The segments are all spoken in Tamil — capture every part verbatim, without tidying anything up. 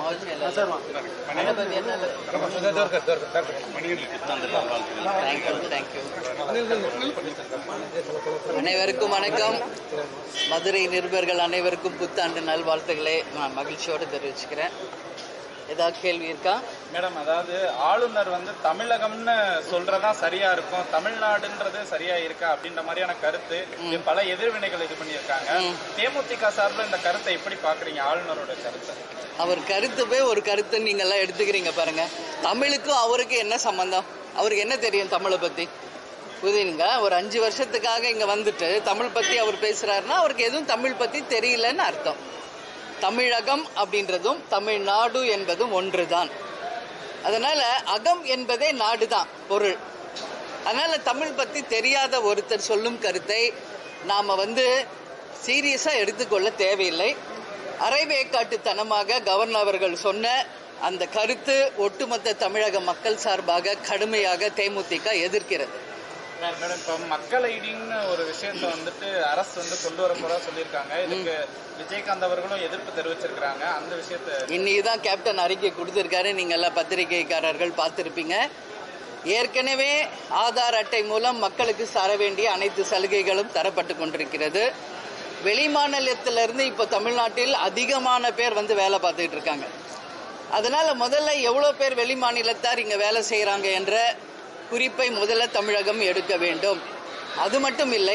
அனைவருக்கும் வணக்கம். மதுரை நிருபர்கள் அனைவருக்கும் புத்தாண்டு நல்வாழ்த்துக்களை நான் மகிழ்ச்சியோடு தெரிவிச்சுக்கிறேன். ஏதாவது கேள்வி இருக்கா மேடம்? அதாவது ஆளுநர் வந்து தமிழகம்னு சொல்றதா சரியா இருக்கும், தமிழ்நாடுன்றது சரியா இருக்கா அப்படின்ற மாதிரியான கருத்து பல எதிர்வினைகள் இது பண்ணியிருக்காங்க. தேமுதிக சார்பில் இந்த கருத்தை எப்படி பாக்குறீங்க, ஆளுநரோட கருத்தை? அவர் கருத்து போய் ஒரு கருத்து நீங்க எல்லாம் எடுத்துக்கிறீங்க பாருங்க. தமிழுக்கும் அவருக்கு என்ன சம்பந்தம்? அவருக்கு என்ன தெரியும் தமிழை பத்தி? புரியுதுங்க. ஒரு அஞ்சு வருஷத்துக்காக இங்க வந்துட்டு தமிழ் பத்தி அவர் பேசுறாருன்னா அவருக்கு எதுவும் தமிழ் பத்தி தெரியலன்னு அர்த்தம். தமிழகம் அப்படின்றதும் தமிழ்நாடு என்பதும் ஒன்றுதான். அதனால அகம் என்பதே நாடுதான் பொருள். அதனால தமிழ் பத்தி தெரியாத ஒருத்தர் சொல்லும் கருத்தை நாம வந்து சீரியஸா எடுத்துக்கொள்ள தேவையில்லை. அரைவேக்காட்டுத்தனமாக கவர்னர் அவர்கள் சொன்ன அந்த கருத்து ஒட்டுமொத்த தமிழக மக்கள் சார்பாக கடுமையாக தேமுதிக எதிர்க்கிறது. மேடம், இப்போ மக்கள் ஐடின்னு ஒரு விஷயத்த வந்துட்டு அரசு வந்து கொண்டு வர போறதா சொல்லியிருக்காங்க. இதுக்கு விஜயகாந்த் அவர்களும் எதிர்ப்பு தெரிவிச்சிருக்காங்க. அந்த விஷயத்த இன்னைக்குதான் கேப்டன் அறிக்கை கொடுத்திருக்காரு. நீங்க எல்லாம் பத்திரிகைக்காரர்கள் பார்த்திருப்பீங்க. ஏற்கனவே ஆதார் அட்டை மூலம் மக்களுக்கு தர வேண்டிய அனைத்து சலுகைகளும் தரப்பட்டு கொண்டிருக்கிறது. வெளிமாநிலத்திலிருந்து இப்போ தமிழ்நாட்டில் அதிகமான பேர் வந்து வேலை பார்த்துட்டு இருக்காங்க. அதனால முதல்ல எவ்வளோ பேர் வெளி மாநிலத்தார் இங்க வேலை செய்யறாங்க என்ற குறிப்பை முதல்ல தமிழகம் எடுக்க வேண்டும். அது மட்டும் இல்லை,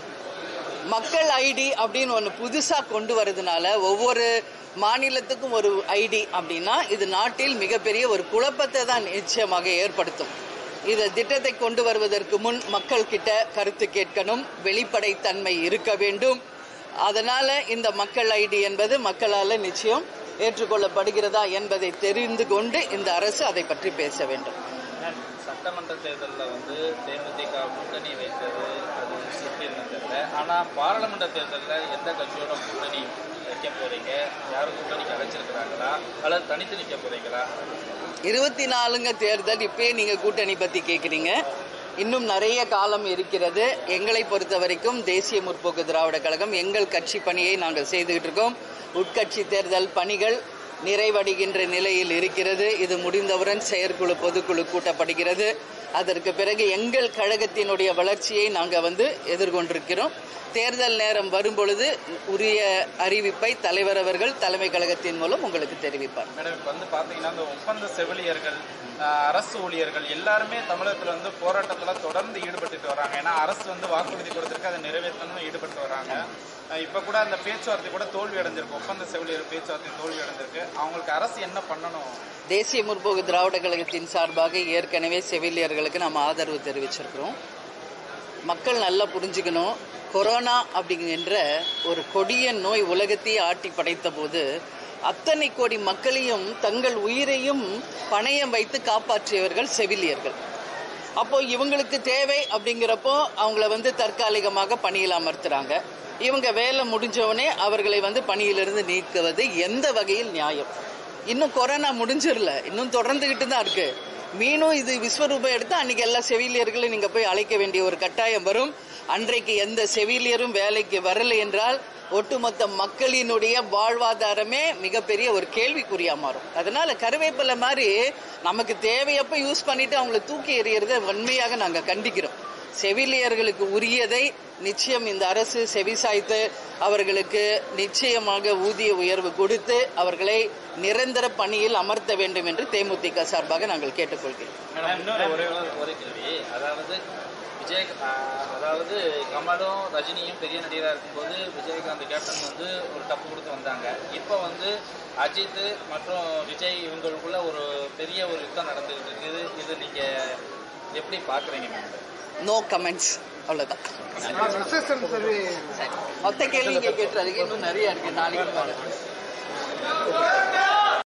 மக்கள் ஐடி அப்படின்னு ஒன்று புதுசா கொண்டு வரதுனால ஒவ்வொரு மாநிலத்துக்கும் ஒரு ஐடி அப்படின்னா இது நாட்டில் மிகப்பெரிய ஒரு குழப்பத்தை தான் நிச்சயமாக ஏற்படுத்தும். இந்த திட்டத்தை கொண்டு வருவதற்கு முன் மக்கள் கிட்ட கருத்து கேட்கணும், வெளிப்படைத்தன்மை இருக்க வேண்டும். அதனால இந்த மக்கள் ஐடி என்பது மக்களால் நிச்சயம் ஏற்றுக்கொள்ளப்படுகிறதா என்பதை தெரிந்து கொண்டு இந்த அரசு அதை பற்றி பேச வேண்டும். சட்டமன்ற தேர்தலில் வந்து தேமுதிக கூட்டணி வைத்தது அது எப்படி தெரியல. ஆனால் பாராளுமன்ற தேர்தலில் எந்த கட்சியோட கூட்டணி வைக்க போறீங்க? யாரும் கூட்டணிக்கு அழைச்சிருக்கிறாங்களா அல்லது தனித்து நிற்க போறீங்களா? இருபத்தி நாலுங்க தேர்தல். இப்பயே நீங்க கூட்டணி பத்தி கேட்குறீங்க. இன்னும் நிறைய காலம் இருக்கிறது. எங்களை பொறுத்த வரைக்கும் தேசிய முற்போக்கு திராவிட கழகம் எங்கள் கட்சி பணியை நாங்கள் செய்துகிட்டு இருக்கோம். உட்கட்சி தேர்தல் பணிகள் நிறைவடைகின்ற நிலையில் இருக்கிறது. இது முடிந்தவுடன் செயற்குழு பொதுக்குழு கூட்டப்படுகிறது. அதற்கு பிறகு எங்கள் கழகத்தினுடைய வளர்ச்சியை நாங்கள் வந்து எதிர்கொண்டிருக்கிறோம். தேர்தல் நேரம் வரும்பொழுது உரிய அறிவிப்பை தலைவர் அவர்கள் தலைமை கழகத்தின் மூலம் உங்களுக்கு தெரிவிப்பார். மேடம், இப்போ வந்து பார்த்தீங்கன்னா இந்த ஒப்பந்த செவிலியர்கள், அரசு ஊழியர்கள் எல்லாருமே தமிழகத்தில் வந்து போராட்டத்தில் தொடர்ந்து ஈடுபட்டு வராங்க. ஏன்னா அரசு வந்து வாக்குறுதி கொடுத்துருக்கு, அதை நிறைவேற்றணும் ஈடுபட்டு வராங்க. இப்போ கூட அந்த பேச்சுவார்த்தை கூட தோல்வி அடைஞ்சிருக்கு. ஒப்பந்த செவிலியர் பேச்சுவார்த்தை தோல்வி அடைஞ்சிருக்கு. அவங்களுக்கு அரசு என்ன பண்ணணும்? தேசிய முற்போக்கு திராவிட கழகத்தின் சார்பாக ஏற்கனவே செவிலியர்களுக்கு நம்ம ஆதரவு தெரிவிச்சிருக்கிறோம். மக்கள் நல்லா புரிஞ்சுக்கணும். கொரோனா அப்படிங்கிற ஒரு கொடிய நோய் உலகத்தையே ஆட்டி படைத்த போது அத்தனை கோடி மக்களையும் தங்கள் உயிரையும் பணயம் வைத்து காப்பாற்றியவர்கள் செவிலியர்கள். அப்போ இவங்களுக்கு தேவை அப்படிங்கிறப்போ அவங்கள வந்து தற்காலிகமாக பணியில் அமர்த்துறாங்க. இவங்க வேலை முடிஞ்சவனே அவர்களை வந்து பணியிலிருந்து நீக்குவது எந்த வகையில் நியாயம்? இன்னும் கொரோனா முடிஞ்சிடல, இன்னும் தொடர்ந்துகிட்டு தான் இருக்கு. மீனும் இது விஸ்வரூபம் எடுத்து அன்னைக்கு எல்லா செவிலியர்களும் நீங்க போய் அழைக்க வேண்டிய ஒரு கட்டாயம் வரும். அன்றைக்கு எந்த செவிலியரும் வேலைக்கு வரலை என்றால் ஒட்டுமொத்த மக்களினுடைய வாழ்வாதாரமே மிகப்பெரிய ஒரு கேள்விக்குறியா மாறும். அதனால கருவேப்பிலை மாதிரி நமக்கு தேவையப்ப யூஸ் பண்ணிட்டு அவங்களை தூக்கி எறியறதை வன்மையாக நாங்க கண்டிக்கிறோம். செவிலியர்களுக்கு உரியதை நிச்சயம் இந்த அரசு செவிசாய்த்து அவர்களுக்கு நிச்சயமாக ஊதிய உயர்வு கொடுத்து அவர்களை நிரந்தர பணியில் அமர்த்த வேண்டும் என்று தேமுதிக சார்பாக நாங்கள் கேட்டுக்கொள்கிறோம். அதாவது விஜய் அதாவது கமலும் ரஜினியும் பெரிய நடிகராக இருக்கும்போது விஜயகாந்த் கேப்டன் வந்து ஒரு டப்பு கொடுத்து வந்தாங்க. இப்போ வந்து அஜித் மற்றும் விஜய் இவங்களுக்குள்ள ஒரு பெரிய ஒரு யுத்தம் நடந்துகிட்டு இருக்குது. இது நீங்க எப்படி பாக்குறீங்க? நோ கமெண்ட்ஸ், அவ்வளவுதான். மொத்த கேள்வி கேட்டு அதுக்கு இன்னும் நிறைய இருக்கு. நாளைக்கு